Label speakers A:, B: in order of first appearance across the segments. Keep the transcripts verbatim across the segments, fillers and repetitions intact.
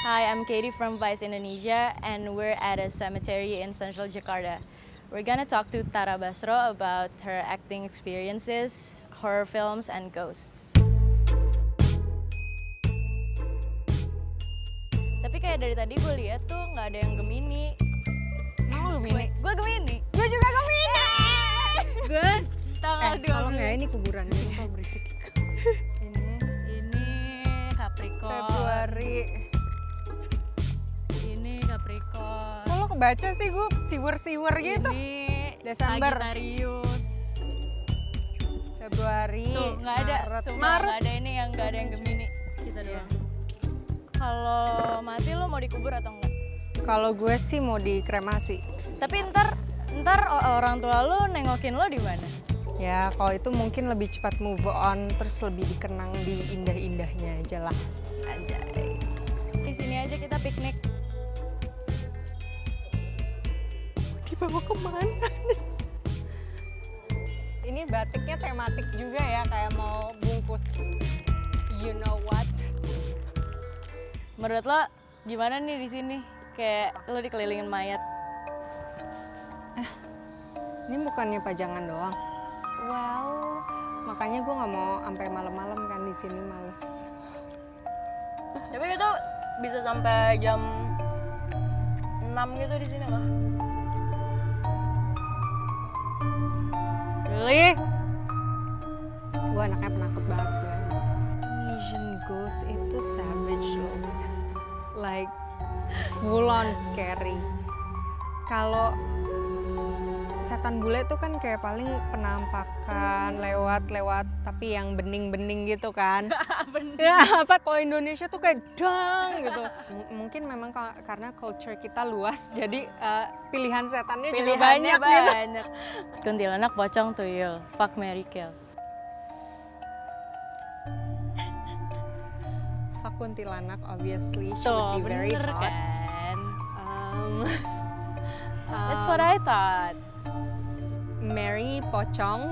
A: Hi, I'm Katie from VICE Indonesia, and we're at a cemetery in Central Jakarta. We're gonna talk to Tara Basro about her acting experiences, horror films, and ghosts. Tapi kayak dari tadi gue lihat tuh nggak ada yang Gemini.
B: Mau Gemini?
A: Gue Gemini.
B: Gue juga Gemini.
A: Gue tanggal
B: Eh,
A: dua
B: tolong
A: belas.
B: ya, ini kuburannya kok berisik.
A: Ini, ini Capricorn.
B: Februari.
A: Ini Capricorn.
B: Kok lo kebaca sih, gue siwer-siwer gitu.
A: Ini
B: Desember.
A: Sagittarius.
B: Februari,
A: Tuh, nggak ada.
B: Maret.
A: Sumpah,
B: Maret.
A: nggak ada ini yang nggak ada yang Gemini. Kita doang. Kalau mati lo mau dikubur atau enggak?
B: Kalau gue sih mau dikremasi.
A: Tapi ntar ntar orang tua lo nengokin lo di mana?
B: Ya, kalau itu mungkin lebih cepat move on, terus lebih dikenang di indah-indahnya aja lah.
A: Anjay. Di sini aja kita piknik.
B: Dibawa kemana nih? Ini batiknya tematik juga ya, kayak mau bungkus you know what.
A: Menurut lo gimana nih di sini? Kayak lo dikelilingin mayat.
B: Eh, ini bukannya pajangan doang. Well, makanya gue nggak mau sampai malam-malam kan di sini, males.
A: Tapi kita bisa sampai jam enam gitu di sini loh.
B: Really? Gue anaknya penakut banget sebenarnya. Indonesian ghost itu savage loh. Like full on scary. Kalau setan bule itu kan kayak paling penampakan lewat-lewat tapi yang bening-bening gitu kan. Ya apa, kalau Indonesia tuh kayak dang gitu. M mungkin memang ka karena culture kita luas, jadi uh, pilihan setannya juga banyak,
A: banyak.
B: gitu.
A: Kuntilanak, pocong, tuyul, fuck, marry, kill.
B: Fuck kuntilanak, obviously she
A: Tuh,
B: would be very
A: bener
B: hot.
A: kan?
B: Um,
A: That's
B: um,
A: what I thought.
B: Marry pocong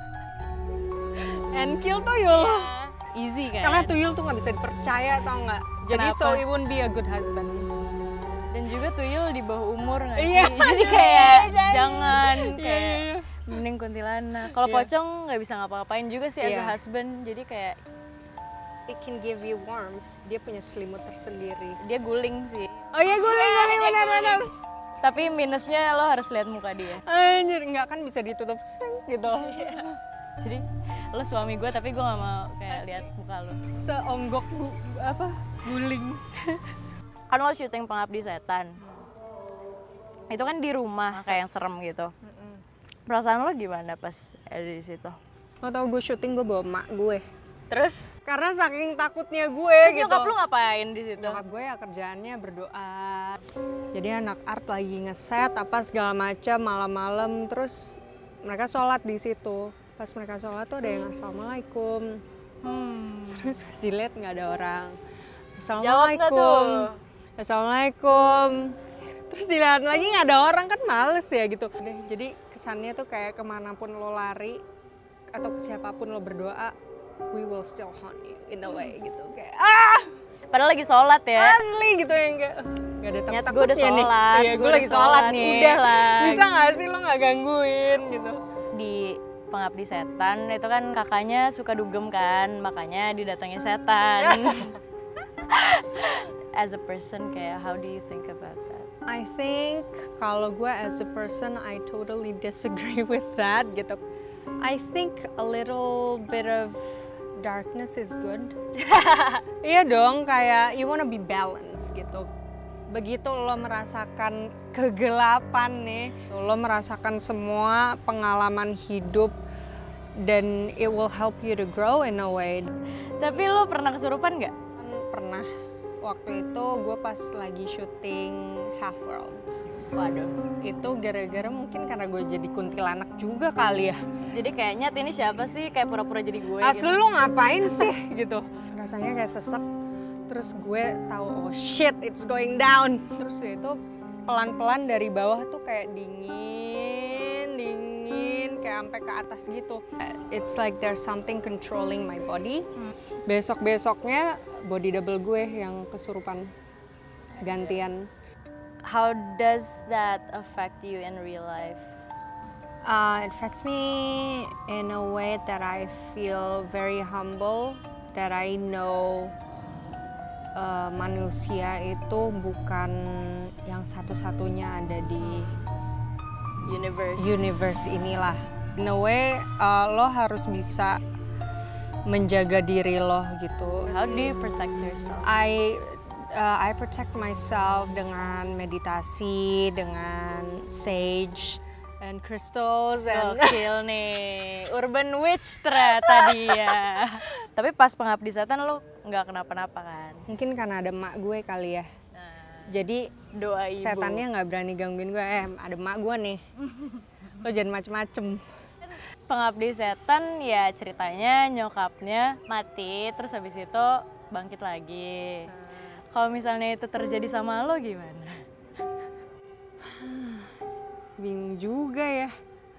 B: and kill tuyul.
A: Easy kan?
B: Karena tuyul tuh nggak bisa dipercaya, tau nggak? Jadi
A: Kenapa?
B: so it won't be a good husband.
A: Dan juga tuyul di bawah umur nggak sih?
B: Iya,
A: Jadi
B: iya,
A: kayak
B: iya,
A: jangan
B: iya,
A: kayak
B: iya.
A: mending kuntilanak. Kalau
B: Iya.
A: pocong nggak bisa ngapa-ngapain juga sih as a
B: Iya.
A: husband. Jadi kayak
B: It can give you warmth. Dia punya selimut tersendiri.
A: dia guling sih.
B: Oh iya, guling, guling, benar-benar.
A: Tapi minusnya lo harus lihat muka dia.
B: Anjir, nggak kan bisa ditutup seng gitu.
A: Jadi lo suami gue tapi gue nggak mau kayak lihat muka lo.
B: Seonggok bu, apa guling.
A: Kan lo syuting Pengabdi Setan. Itu kan di rumah kayak yang serem gitu. Perasaan lo gimana pas ada di situ?
B: Lo tau gue syuting gue bawa emak gue.
A: Terus,
B: Karena saking takutnya gue
A: terus
B: gitu.
A: nyokap lo ngapain di situ?
B: Nyokap gue ya kerjaannya berdoa. Jadi anak art lagi ngeset apa segala macam malam-malam, terus mereka sholat di situ. Pas mereka sholat tuh ada yang assalamualaikum.
A: Hmm.
B: Terus pas dilihat nggak ada orang.
A: Jawab nggak
B: Assalamualaikum.
A: tuh?
B: Assalamualaikum. Terus dilihat lagi nggak ada orang, kan males ya gitu. Deh, jadi kesannya tuh kayak kemanapun lo lari atau ke siapapun lo berdoa, we will still haunt you in a way gitu. Kayak ah,
A: Padahal lagi sholat ya.
B: asli gitu yang kayak nggak ada
A: Nyat,
B: takut
A: gue udah
B: takutnya nih.
A: sholat,
B: Iya,
A: gue
B: gue
A: udah
B: lagi sholat
A: sholat,
B: nih.
A: udah lah.
B: Bisa nggak sih lo nggak gangguin gitu?
A: Di Pengabdi Setan itu kan kakaknya suka dugem kan, makanya didatengin setan. As a person kayak how do you think about that?
B: I think kalau gue as a person, I totally disagree with that gitu. I think a little bit of darkness is good. Iya dong, kayak you wanna be balanced gitu. Begitu lo merasakan kegelapan nih, lo merasakan semua pengalaman hidup, dan it will help you to grow in a way.
A: Tapi lo pernah kesurupan nggak?
B: Kan pernah, waktu itu gue pas lagi syuting Half Worlds.
A: Waduh.
B: Itu gara-gara mungkin karena gue jadi kuntilanak juga kali ya.
A: Jadi kayaknya ini siapa sih kayak pura-pura jadi gue
B: Asli
A: gitu.
B: lu ngapain sih gitu. Rasanya kayak sesek. Terus gue tahu oh shit it's going down. Terus itu pelan-pelan dari bawah tuh kayak dingin, dingin kayak sampai ke atas gitu. It's like there's something controlling my body. Besok-besoknya body double gue yang kesurupan. gantian.
A: How does that affect you in real life?
B: Uh, it affects me in a way that I feel very humble, that I know uh, manusia itu bukan yang satu-satunya ada di
A: Universe.
B: universe inilah. In a way, uh, lo harus bisa menjaga diri lo gitu.
A: How do you protect yourself?
B: I uh, I protect myself dengan meditasi, dengan sage and crystals and
A: Gokil nih, urban witch ternyata dia. Tapi pas pengabdi setan lo nggak kenapa-napa kan?
B: mungkin karena ada emak gue kali ya.
A: Nah,
B: Jadi
A: doa ibu.
B: setannya nggak berani gangguin gue. Eh, ada emak gue nih. Lo jangan macem-macem.
A: Pengabdi setan ya ceritanya nyokapnya mati, terus habis itu bangkit lagi. Kalau misalnya itu terjadi sama lo gimana?
B: Bingung juga ya.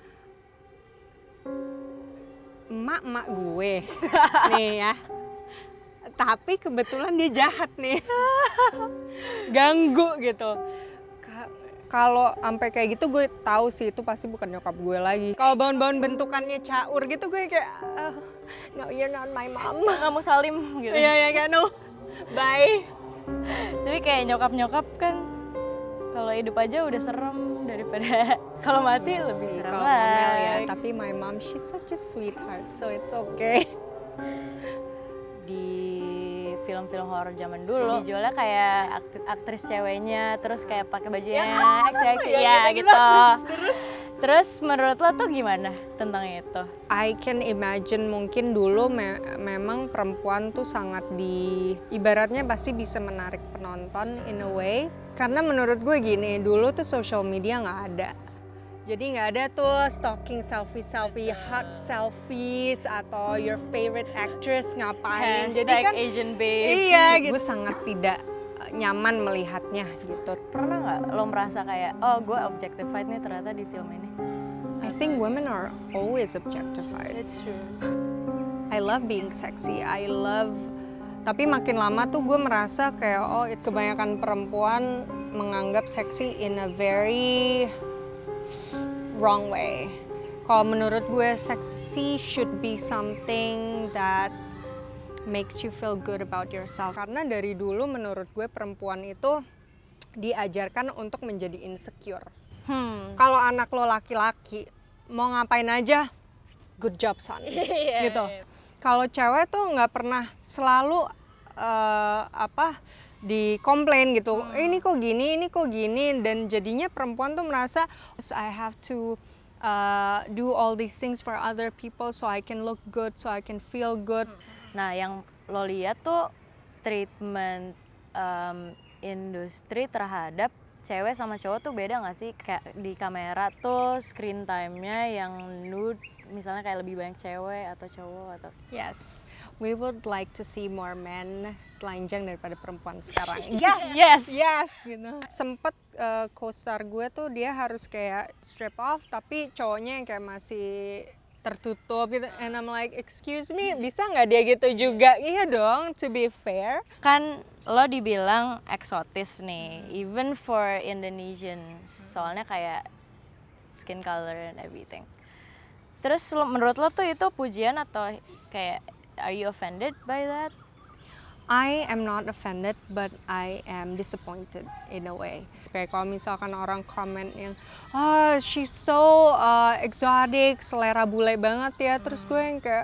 B: Emak-emak gue nih ya. Tapi kebetulan dia jahat nih. Ganggu gitu. Ka- Kalau sampai kayak gitu gue tahu sih itu pasti bukan nyokap gue lagi. Kalau bangun-bangun bentukannya caur gitu gue kayak oh, no you're not my mom.
A: Nggak mau salim gitu.
B: Iya ya kayak no. Bye.
A: Tapi kayak nyokap-nyokap kan kalau hidup aja udah serem daripada kalau mati
B: Iya
A: lebih
B: sih,
A: serem
B: kalau ngomel ya,
A: lagi.
B: tapi my mom she's such a sweetheart, so it's okay.
A: Di film-film horor zaman dulu dijualnya kayak akt- aktris ceweknya terus kayak pakai bajunya seksi
B: ya,
A: ya
B: gitu-gitu.
A: gitu. Terus terus menurut lo tuh gimana tentang itu?
B: I can imagine mungkin dulu me- memang perempuan tuh sangat di ibaratnya pasti bisa menarik penonton in a way karena menurut gue gini dulu tuh social media nggak ada. Jadi nggak ada tuh stalking selfie-selfie, hot selfies atau your favorite actress ngapain. Jadi
A: Hashtag
B: kan
A: Asian babe.
B: iya gitu. Gue sangat tidak uh, nyaman melihatnya gitu.
A: Pernah nggak lo merasa kayak oh gue objectified nih ternyata di film ini?
B: I think women are always objectified.
A: It's true.
B: I love being sexy. I love tapi makin lama tuh gue merasa kayak oh it's kebanyakan perempuan menganggap seksi in a very wrong way. Kalau menurut gue seksi should be something that makes you feel good about yourself. Karena dari dulu menurut gue perempuan itu diajarkan untuk menjadi insecure.
A: Hmm.
B: Kalau anak lo laki-laki mau ngapain aja, good job son,
A: Iya,
B: gitu.
A: iya.
B: Kalau cewek tuh nggak pernah selalu uh, apa dikomplain gitu.
A: Hmm.
B: Ini kok gini, ini kok gini, dan jadinya perempuan tuh merasa I have to uh, do all these things for other people so I can look good, so I can feel good.
A: Nah, yang lo lihat tuh treatment um, industri terhadap cewek sama cowok tuh beda nggak sih? Kayak di kamera tuh screen time-nya yang nude, misalnya kayak lebih banyak cewek atau cowok atau?
B: Yes, we would like to see more men telanjang daripada perempuan sekarang.
A: Yes, yes,
B: Yes, gitu. Sempet uh, co-star gue tuh dia harus kayak strip off, tapi cowoknya yang kayak masih tertutup gitu. And I'm like, excuse me, bisa nggak dia gitu juga? Iya dong, to be fair.
A: Kan lo dibilang eksotis nih, even for Indonesian, soalnya kayak skin color and everything. Terus lo, menurut lo tuh itu pujian atau kayak are you offended by that?
B: I am not offended, but I am disappointed in a way. Kayak kalau misalkan orang komen yang, ah, she's so uh, exotic, selera bule banget ya. Terus gue yang kayak,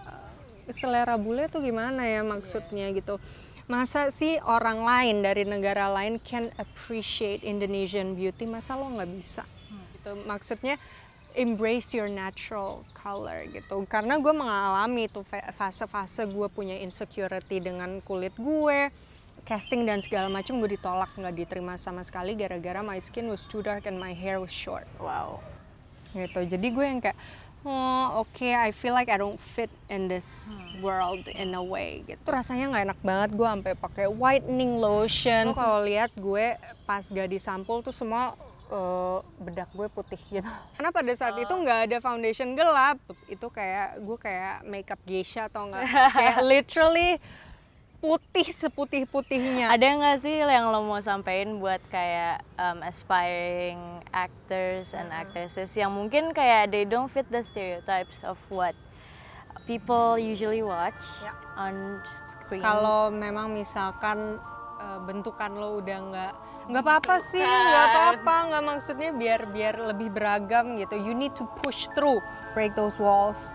B: selera bule tuh gimana ya maksudnya gitu. Masa sih orang lain dari negara lain can appreciate Indonesian beauty, masa lo nggak bisa? Gitu. Maksudnya, embrace your natural color gitu. Karena gue mengalami tuh fase-fase gue punya insecurity dengan kulit gue, casting dan segala macam gue ditolak, nggak diterima sama sekali gara-gara my skin was too dark and my hair was short.
A: Wow.
B: Gitu. Jadi gue yang kayak, oh oke, okay, I feel like I don't fit in this world in a way. Gitu. Rasanya nggak enak banget gue sampai pakai whitening lotion. Kalau lihat gue pas gadis sampul tuh semua Uh, bedak gue putih gitu. Karena pada saat itu nggak ada foundation gelap. Itu kayak gue kayak makeup geisha atau nggak? Kayak literally putih seputih-putihnya.
A: Ada nggak sih yang lo mau sampein buat kayak um, aspiring actors and actresses yang mungkin kayak they don't fit the stereotypes of what people usually watch
B: Ya.
A: on screen?
B: Kalau memang misalkan uh, bentukan lo udah nggak nggak apa-apa sih, nggak apa-apa, nggak maksudnya biar biar lebih beragam gitu. You need to push through, break those walls.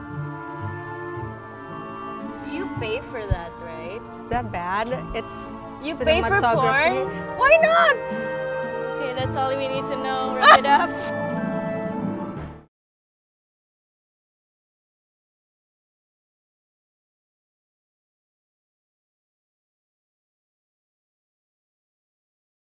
A: You pay for that, right?
B: Is that bad? It's
A: You pay for
B: cinematography.
A: porn?
B: Why not?
A: Okay, that's all we need to know. Wrap it up.